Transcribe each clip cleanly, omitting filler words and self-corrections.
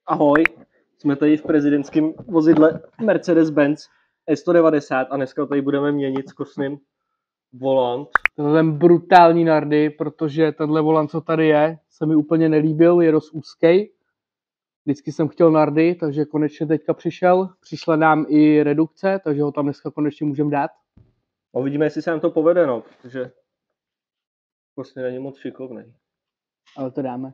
Ahoj, jsme tady v prezidentském vozidle Mercedes-Benz S190 a dneska tady budeme měnit s Kosným volant. Tenhle ten brutální nardy, protože tenhle volant, co tady je, se mi úplně nelíbil, je dost úzký. Vždycky jsem chtěl nardy, takže konečně teďka přišel. Přišla nám i redukce, takže ho tam dneska konečně můžeme dát. A uvidíme, jestli se nám to povede, no, protože Kosný není moc šikovný. Ale to dáme.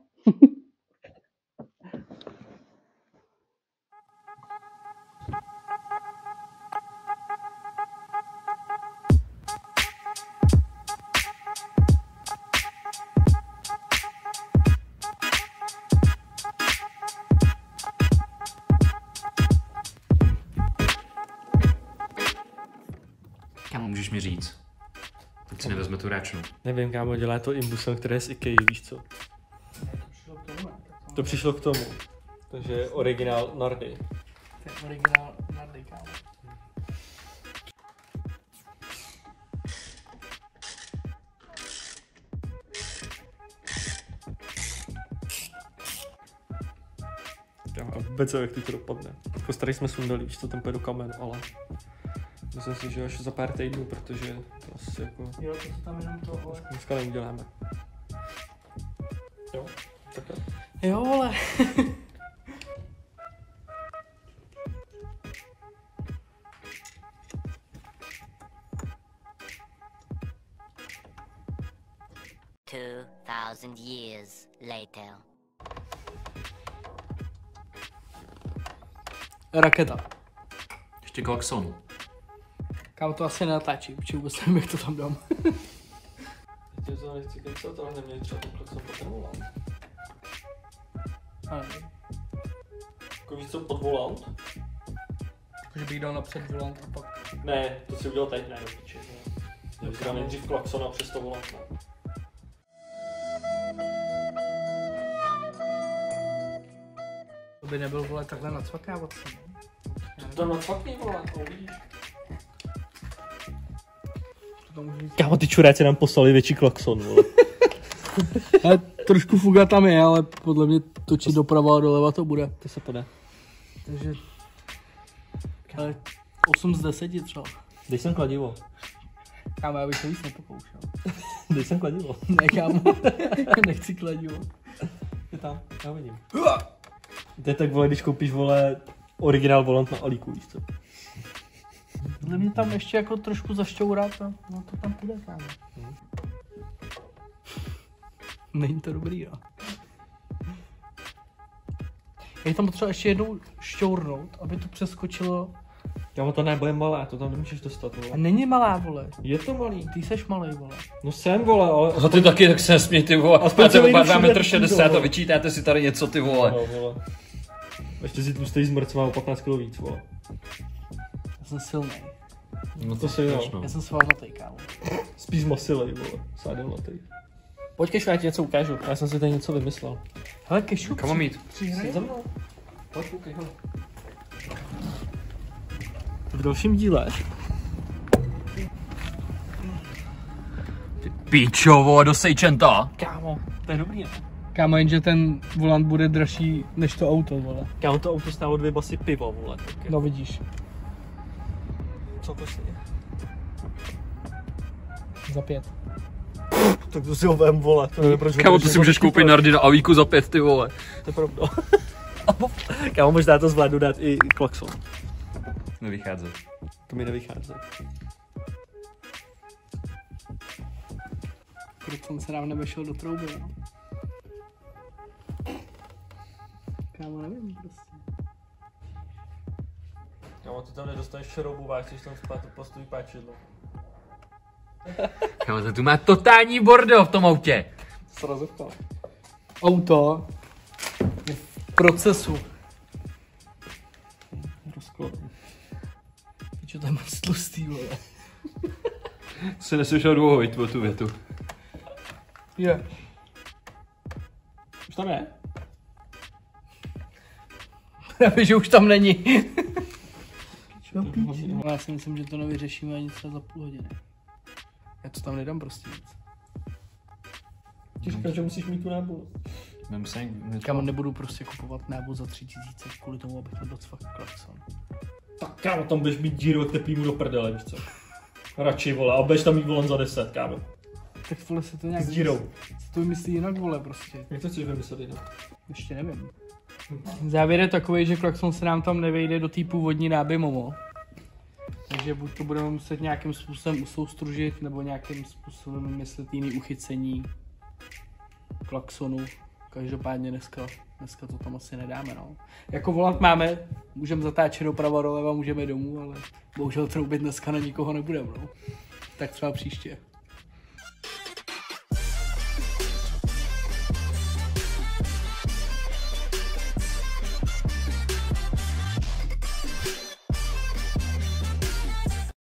Kámo, můžeš mi říct? Teď si nevezme tu račnu. Nevím, kámo, dělá to imbusem, který je z IKEA, víš co? To přišlo k tomu. Takže originál Nardy. To je originál nardy, kámo. A vůbec jak ty to dopadne. Jako starý jsme sundali, víš co, ten půjde do kamen, ale myslím si, že až za pár týdnů, protože to asi jako Jo, to se tam jenom to... dneska neuděláme. Jo, tak jo. Jo, vole. Two 2,000 years later. Raketa. Ještě klakson. Kámo, to asi nenatáčí, protože vůbec nevím, jak to tam dám. Teď to nechci kecat, ale neměli třeba ten klakson pod ten volant. Ale Jako víš co, pod volant? že bych dal napřed volant a pak... Ne, to si udělal teď, ne, do piči. Já bych dal nejdřív klakson a přes to volant, ne. To by nebyl, vole, takhle nacvakávat se. To tam nacvakný volant, vidíš. To může být... Kámo, ty čuráci nám poslali větší klakson, vole. Ale trošku fuga tam je, ale podle mě točit doprava a doleva to bude. To se podá. Takže... Ale 8 z 10 třeba. Dej sem kladivo. Kámo, já bych to víc nepokoušel. Dej sem kladivo. Ne, kámo, nechci kladivo. Je tam, já vidím. To je tak, vole, když koupíš, vole, originál volant na Alíku, víš co? Podle mě tam ještě jako trošku zašťourat a no to tam půjde, kámo. Není to dobrý, jo. Je tam potřeba ještě jednou šťournout, aby to přeskočilo. Kámo, to nebude malé, to tam nemůžeš dostat, A vole. není malá, vole. Je to malý. Ty seš malej, vole. No jsem, vole, ale... A ty taky tak se nesmí, ty vole. Aspoň Máte celý oba duši 2,60 m a vole. vyčítáte si tady něco, ty vole. No, vole. Ještě si tlustej zmrc má o 15 kg víc, vole. Já jsem silný. No To si jo. Já jsem svalnatý, kámo. Spíš masilej, vole. Sádelnatej. Pojď, Kešu, já ti něco ukážu. Já jsem si tady něco vymyslel. Hele, Kešu, Kam mám jít? přihraje? Za mnou. Pojď, koukej, hele. V dalším díle. Píčo, vole, do Sejčenta. Kámo, to je dobrý, ne? Kámo, jenže ten volant bude dražší než to auto, vole. Kámo, to auto stálo 2 basy piva, vole. No vidíš. Co to si je? Za 5. Tak to si ho vem, vole. To nevím, proč Kámo, to si můžeš koupit nardy na Alíku za 5, ty vole. To je pravda. Kámo, možná to zvládnu dát i klakson. Nevychází. To mi nevychází. Proč jsem se nám nevešel do trouby, no? Kámo, nevím, prostě. Kámo, ty tam nedostaneš šroubu, chceš tam spát to plastový páčidlo. Kámo, to tu má totální bordel v tom autě. Srazovka. Auto je v procesu. Rozklad. Čo to je moc tlustý, vole. Se neslyšel dlouho, tu větu. Je. Už tam je? Právě, že už tam není. Já si myslím, že to nevyřešíme ani třeba za půl hodiny. Já to tam nedám prostě nic. Ti říkám, že musíš mít tu nábu. Vem se, Kámo, nebudu prostě kupovat návoz za 3000 kvůli tomu, abych to docvakl klakson. Tak kámo, tam budeš mít díru, jak teplýmu do prdele, víš co? Radši, vole, a budeš tam mít volen za 10, kámo. Tak vole se to nějak... S dírou. Se to vymyslí jinak, vole, prostě. Jak to chceš vymyslet jinak? Ještě nevím. Závěr je takový, že klakson se nám tam nevejde do té původní náby Momo. Takže buď to budeme muset nějakým způsobem usoustružit, nebo nějakým způsobem vymyslet jiný uchycení klaxonu. Každopádně dneska to tam asi nedáme, no. Jako volant máme, můžeme zatáčet doprava doleva, můžeme domů, ale bohužel troubit dneska na nikoho nebudeme, no. Tak třeba příště.